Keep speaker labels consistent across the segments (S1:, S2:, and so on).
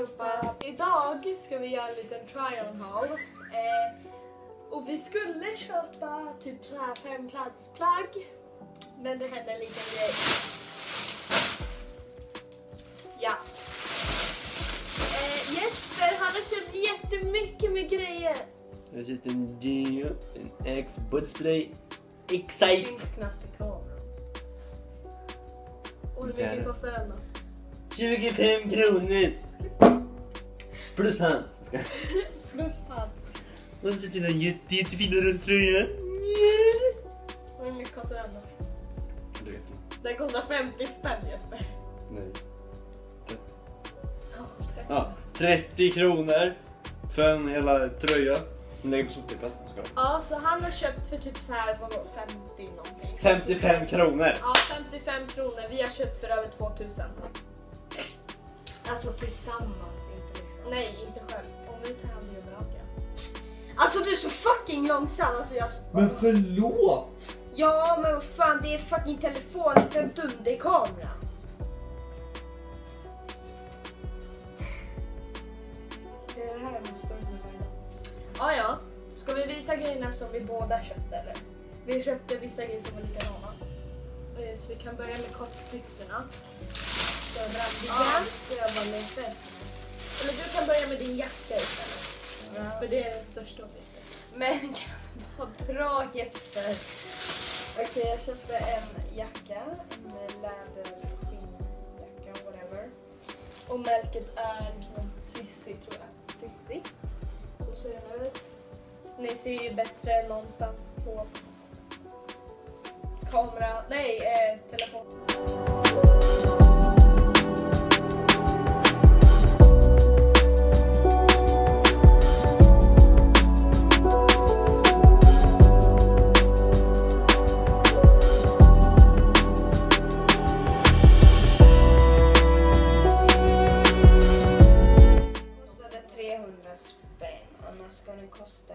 S1: allihopa! Idag ska vi göra en liten try-on haul. Och vi skulle köpa typ så här 5 klädesplagg. Men det hände en liten grej. Ja. Jesper, han har köpt jättemycket med grejer.
S2: Jag har köpt en Geo, en X bodyspray, Excite.
S1: Det finns knappt i kameran. Och hur mycket kostar den då?
S2: 25 kronor. Plus pant.
S1: Plus pant.
S2: Och så till en jättefina rösttröja.
S1: Och hur mycket kostar den då?
S2: Du vet inte.
S1: Den kostar 50 spänn, Jesper.
S2: Nej.
S1: Ja,
S2: 30 kronor för en hela tröja. Den lägger på soptippen.
S1: Ja, så han har köpt för typ så här, vadå, 50 någonting.
S2: 55 kronor.
S1: Ja, 55 kronor. Vi har köpt för över 2000.
S3: Alltså tillsammans, inte liksom.
S1: Nej, inte själv. Om vi tar hand om överallt, ja.
S3: Alltså du är så fucking långsam. Alltså,
S2: Men förlåt!
S3: Ja, men vad fan, det är fucking telefon, inte en dunderkamera.
S1: Det är det här med större med. Ja. Ska vi visa grejerna som vi båda köpte, eller? Vi köpte vissa grejer som var likadana. Så vi kan börja med kortbyxorna. Så brandiga.
S3: Ska jag bara leta efter?
S1: Eller du kan börja med din jacka istället.
S3: Ja.
S1: För det är den största objektet.
S3: Men kan du bara dra Jesper? Okej, jag köpte en jacka, en läderskinnjacka, whatever.
S1: Och märket är Sissi, tror jag.
S3: Sissi.
S1: Så ser den ut. Ni ser ju bättre någonstans på kamera. Nej, telefon.
S3: Kostade 300 spänn, annars ska den kosta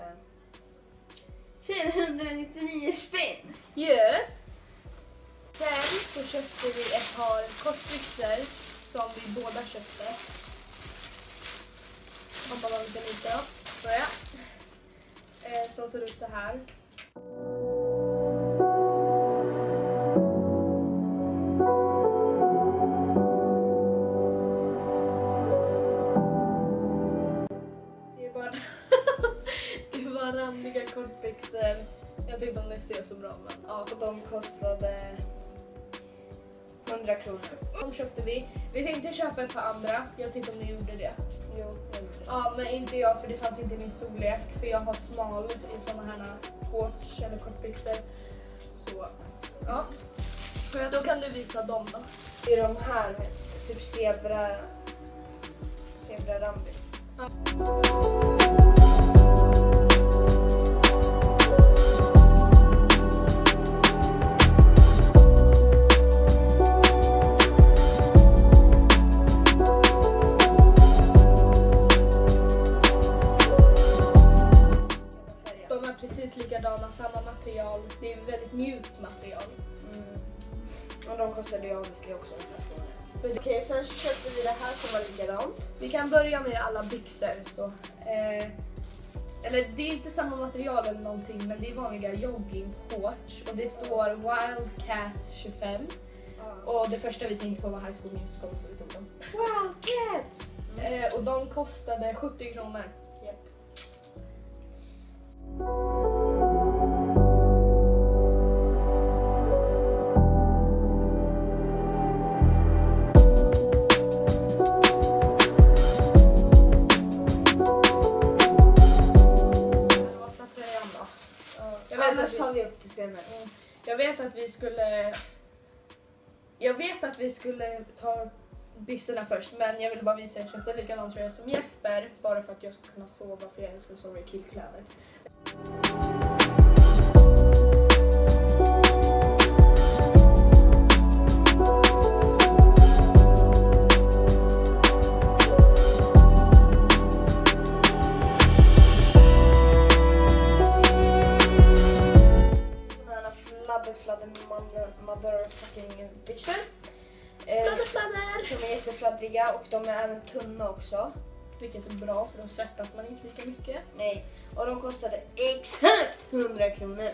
S3: 599 spänn.
S1: Yeah. Sen så köpte vi ett par kortbyxor som vi båda köpte. Hoppa var lite då. Börja. Som ser ut så här. Det var randiga kortbyxor. Jag tyckte om ni ser så bra, men ja.
S3: Och de kostade 100 kronor.
S1: De köpte vi. Vi tänkte köpa ett par andra. Jag tyckte om ni gjorde det.
S3: Jo, jag gjorde det.
S1: Ja, men inte jag, för det fanns inte i min storlek. För jag har smal i såna här shorts eller kortbyxor. Så, ja. Då kan du visa dem då.
S3: Det är de här, typ zebra rambi.
S1: De är precis likadana, samma material. Det är väldigt mjukt material.
S3: Och de kostade ju obviously också 100 kronor.
S1: För
S3: Okej, sen köpte vi det här som var likadant.
S1: vi kan börja med alla byxor. Så, eller det är inte samma material eller någonting, men det är vanliga joggingshorts. Och det står Wildcat 25. Och det första vi tänkte på var High School Musical, så vi tog dem.
S3: Wildcats!
S1: Och de kostade 70 kronor.
S3: Japp. Annars tar vi upp det senare.
S1: Jag vet att vi skulle ta byxorna först, men jag vill bara visa att jag köpte likadant tröja som Jesper, bara för att jag ska kunna sova, för jag ska sova i killkläder.
S3: Fladder motherfucking byxor.
S1: Fladder!
S3: De är jättefladdriga och de är även tunna också.
S1: Vilket är bra för då svettas man inte lika mycket.
S3: Nej, och de kostade exakt 100 kronor.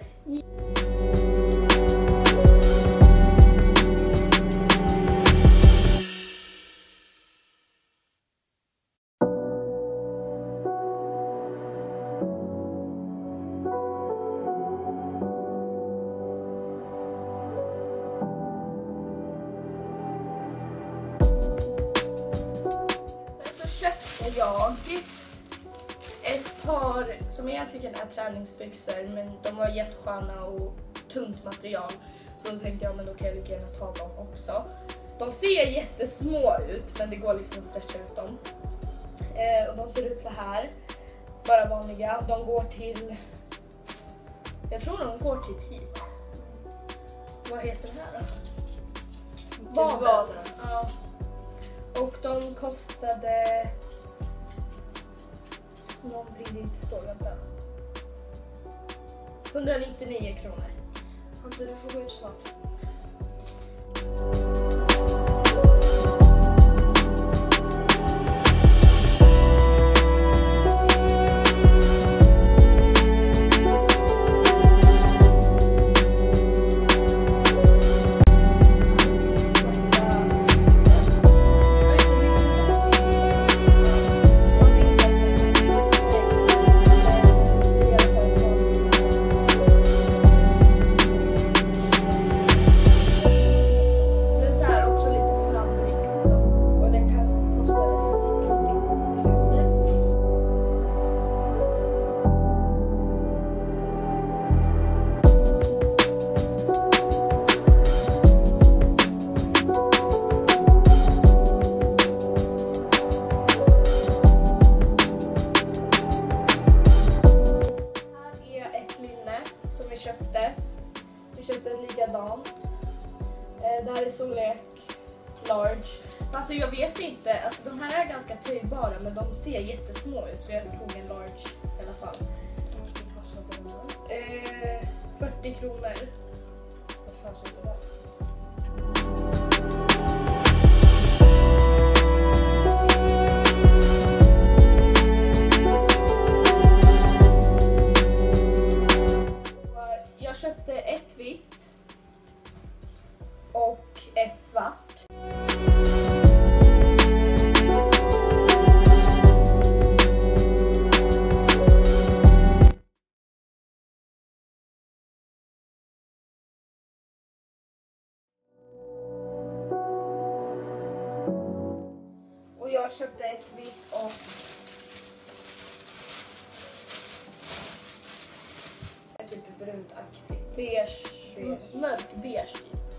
S1: Köpte jag ett par som egentligen är träningsbyxor, men de var jättesköna och tunt material, så då tänkte jag men då kan jag lika gärna ta dem också. De ser jättesmå ut men det går liksom att stretcha ut dem. Och de ser ut så här, bara vanliga. De går till, jag tror de går typ hit. Vad heter det här då?
S3: Vaden.
S1: Ja. Och de kostade någonting det inte står, vänta. 199 kronor.
S3: Ante, du får gå ut snart.
S1: Vi köpte ett likadant. Det här är storlek large. Alltså jag vet inte, alltså de här är ganska töjbara men de ser jättesmå ut så jag tog en large i alla fall. 40 kronor.
S3: Vad fan såg det där?
S1: Jag köpte ett vitt och ett svart.
S3: Och jag köpte ett vitt och ett typ brunt-aktigt.
S1: Beige, mörk beige.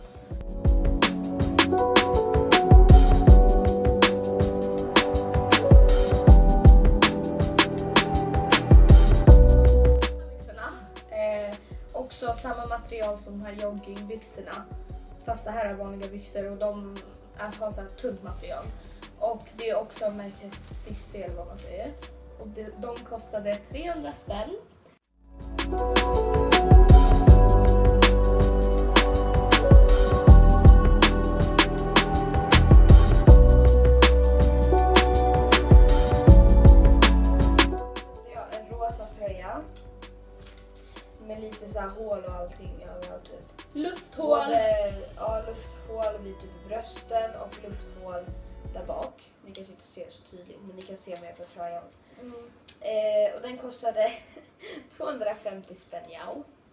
S1: Också samma material som de här joggingbyxorna. Fast det här är vanliga byxor och de har så här tunt material. Och det är också märket Sissi eller vad man säger. Och de kostade 300 spänn.
S3: En rosa tröja med lite så här hål och allting överallt typ.
S1: Lufthål.
S3: Lufthål vid typ brösten och lufthål där bak. Ni kanske inte ser så tydligt men ni kan se mer på tröjan. Och den kostade 250 spänn, ja.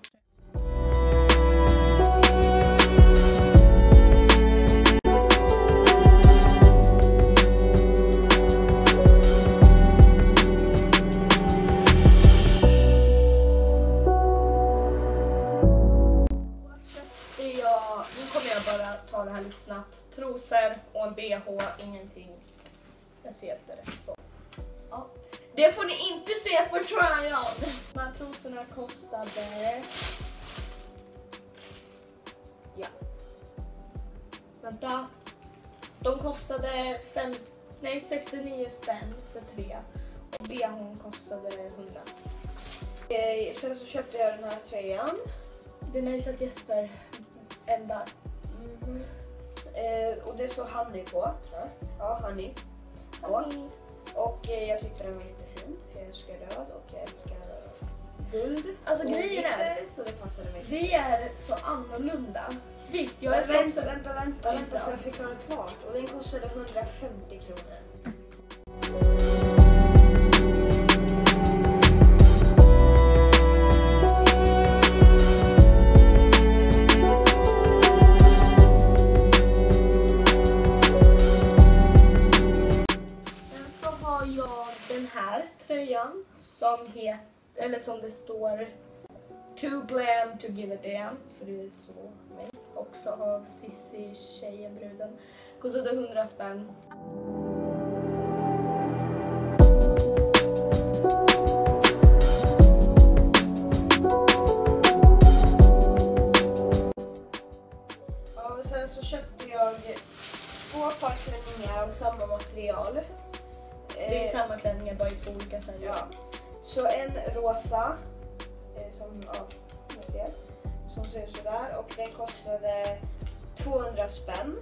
S1: Nu kommer jag bara ta det här lite snabbt. Trosor och en bh, ingenting. Jag ser inte det så. Ja. Det får ni inte se på try-on. De här trosorna kostade... Ja. Vänta. De kostade 69 spänn för 3. Och bhn kostade 100.
S3: Sen så köpte jag den här tröjan.
S1: Det är nice att Jesper eldar.
S3: Och det står Honey på. Ja, Honey. Och jag tyckte den var jättefin. För jag älskar röd och jag älskar guld.
S1: Alltså
S3: och
S1: grejen är,
S3: så det passade mig.
S1: vi är så annorlunda. Visst, jag
S3: Men
S1: älskar också...
S3: vänta, för jag fick klara klart. Och den kostade 150 kronor.
S1: Sen så har jag den här tröjan som heter, eller som det står Too glam to give a damn, för det är så mig. Och så har Sissi, tjejen, bruden, kostade 100 spänn.
S3: Ja, och sen så köpte jag 2 par klänningar av samma material.
S1: Det är samma klänningar, bara i 2 olika färger.
S3: Ja. Så en rosa som, man ser, som ser ut sådär, och den kostade 200 spänn.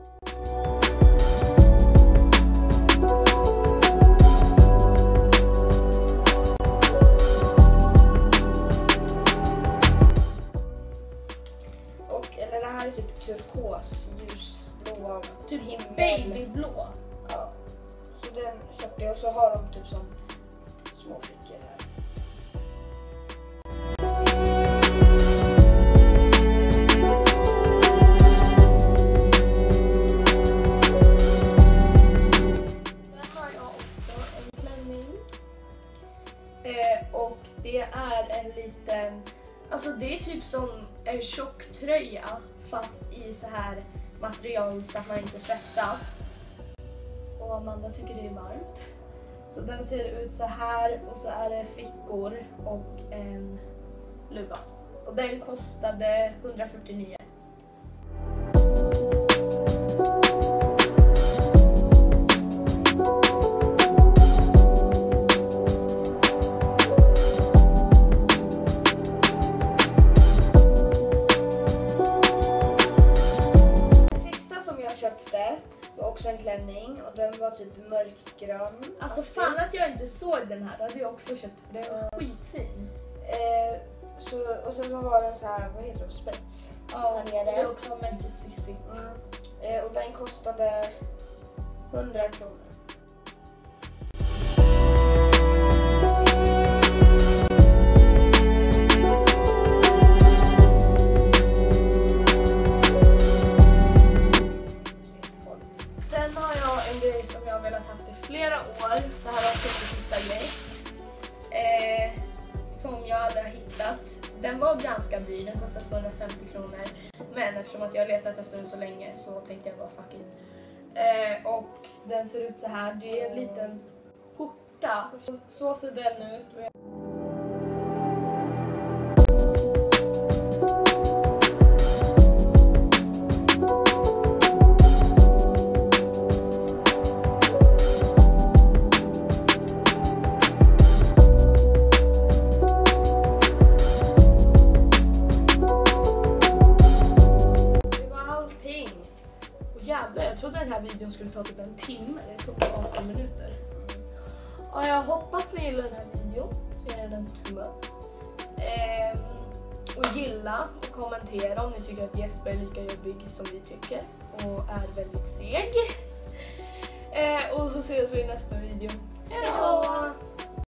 S3: Och eller det här är typ turkos, ljusblå,
S1: Typ
S3: himmel.
S1: babyblå.
S3: Ja. Så den köpte jag, och så har de typ som små fickor här.
S1: Sen har jag också en klänning. Och det är en liten, alltså det är typ som en tjocktröja fast i så här material så att man inte svettas. Och Amanda tycker det är varmt. Så den ser ut så här, och så är det fickor och en luva. Och den kostade 149.
S3: Sista som jag köpte var också en klänning, och den var typ mörkgrön.
S1: Alltså fan att jag inte såg den här, hade jag också köpt, för den var skitfin.
S3: Och sen så har den så här, vad heter det, spets.
S1: Ja,
S3: Här nere.
S1: det är också märket Sissi.
S3: Och den kostade 100 kronor.
S1: Sen har jag en grej som jag har velat haft i flera år. Det här var också min sista grej. Som jag aldrig har hittat. Den var ganska dyr, den kostade 250 kronor. Men eftersom att jag har letat efter den så länge så tänkte jag bara fuck it. Och den ser ut så här. Det är en liten skjorta. Så ser den ut. Och jävlar, jag trodde den här videon skulle ta typ en timme. Det tog 18 minuter. Och jag hoppas ni gillar den här videon. Så gör en tumme upp. Och gilla och kommentera om ni tycker att Jesper är lika jobbig som vi tycker. Och är väldigt seg. Och så ses vi i nästa video. Hej då!